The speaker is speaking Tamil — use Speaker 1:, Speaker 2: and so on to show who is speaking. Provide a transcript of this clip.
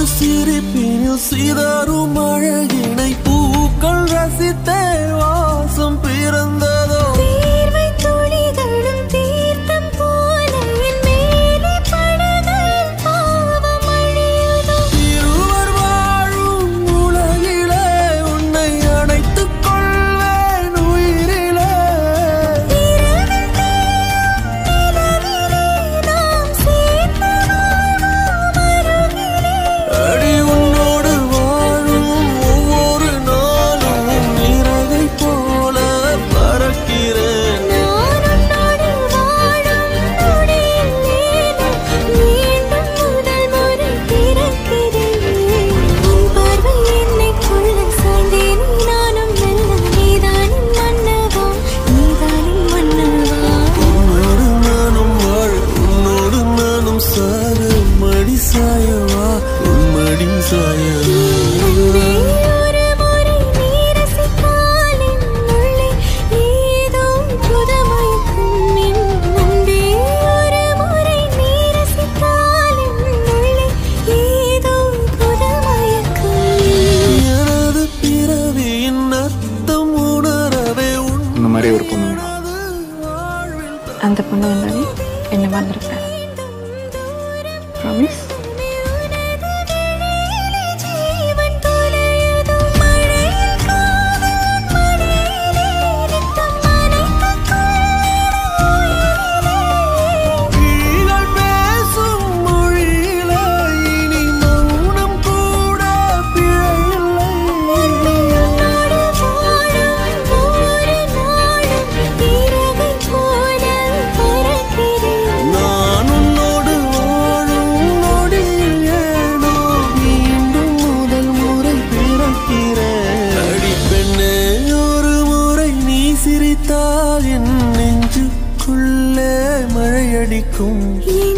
Speaker 1: சிரிப்பினில் சிதறும் அழகினை பூக்கள் ரசித்தே வாசம் பிறந்ததோ
Speaker 2: தீர்வை துளிகளும் தீர்த்தம் போல என் மேலே படுகையில் பாவம் அழியுதோ
Speaker 1: இருவர் வாழும் உலகிலே உன்னை அணைத்துக் கொள்வேன் உயிரிலே
Speaker 2: இரவில் தேயும் நிலவிலே நாம் சேர்ந்து வாழ்வோம் அருகிலே
Speaker 1: அடி உன்னோடு வாழும் ஒவ்வொரு நாளும் இறகை போல பறக்கிறேன்
Speaker 2: நான் உன்னோடு வாழும் நொடியில் மீண்டும் முதல் முறை பிறக்கிறேன் உன் பார்வை என்னை கொள்ள சாய்ந்தேன் நானும் மெல்ல நீதானின் மன்னவா நீதானின் மன்னவா
Speaker 1: உன்னோடு நானும் வாழ உன்னோடு நானும் சாக மடி சாயவா உன் மடி சாயவா
Speaker 2: அன்பே ஒரு முறை நீ ரசித்தால் என் உள்ளே ஏதோ புதுமயக்கம் என் அன்பே ஒரு முறை நீ ரசித்தால் என் உள்ளே ஏதோ புதுமயக்கம்
Speaker 1: எனது பிறவியின் அர்த்தம் உணரவே
Speaker 3: இந்த மாதிரி ஒரு பொண்ணு வேணும்.
Speaker 4: அந்த பொண்ணு வந்தாலே என்ன மறந்துருப்பேன். ப்ராமிஸ்.
Speaker 2: ஜீவன் தொலையுதோ மழையில் காதல் மடியிலே நித்தம் அணைத்துக்
Speaker 1: நீங்கள் பேசும் மொழியிலே இனி மௌனம் கூட பிழையில்லை
Speaker 2: உன்னோடு வாழும் ஒவ்வொரு நாளும் இறகை போல பறக்கிறேன்
Speaker 1: நான் உன்னோடு வாழும் நொடியில் ஏனோ மீண்டும் முதல் முறை பிறக்கிறேன் அடி பெண்ணே ஒரு முறை நீ சிரித்தால் என் நெஞ்சுக்குள்ளே மழையடிக்கும்
Speaker 2: என்